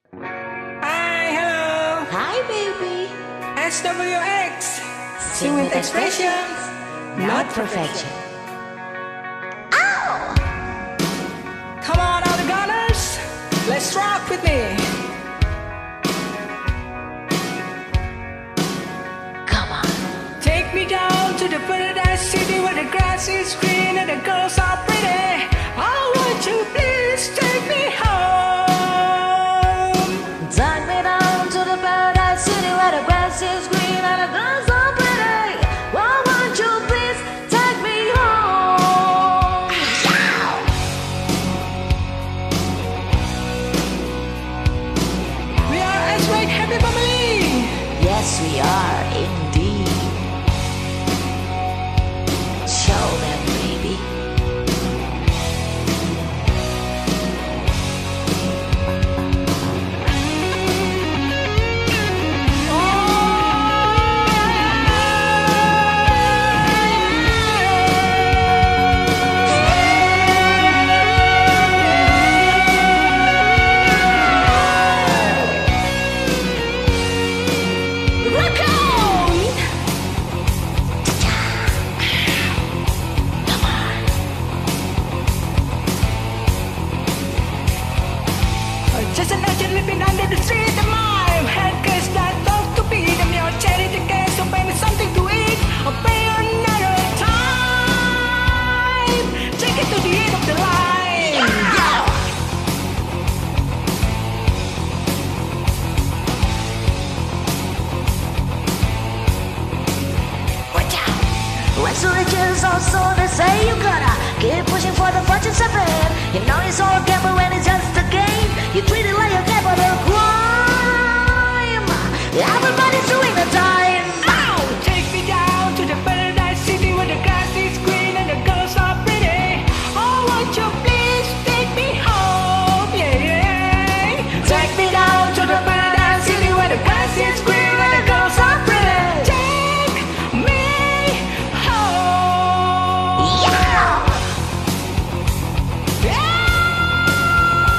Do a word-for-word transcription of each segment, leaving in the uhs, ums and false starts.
Hi, hello. Hi, baby. S W X. Sing with expressions, not perfection. Ow! Come on, all the gunners. Let's rock with me. Come on. Take me down to the paradise city where the grass is green and the girls are pretty. Oh, won't you please take me home? Take me down to the paradise city where the grass is green and the girls are pretty. Why won't you please take me home? Yeah! We are S-Wake Happy Family. Yes, we are indeed. Show them, baby. Rock on! Just an agent living under the street of mine. Hackers that talk to beat them. Your charity case, so pay me something to eat. I'll pay another time. Take it to the end of the line. Yeah. Watch out! What's the riches also they say you gotta keep pushing for the fortune seven. You know it's all gamble when it's just a game. You treat it like a capital crime. Everybody's doing the time. Ow! Take me down to the paradise city where the grass is green and the girls are pretty. Oh, won't you please take me home? Yeah, yeah. Take me down to the paradise city where the grass is green and the girls are pretty. Take me home. Yeah! Yeah!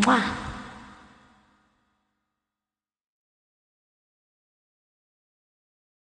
Mwah.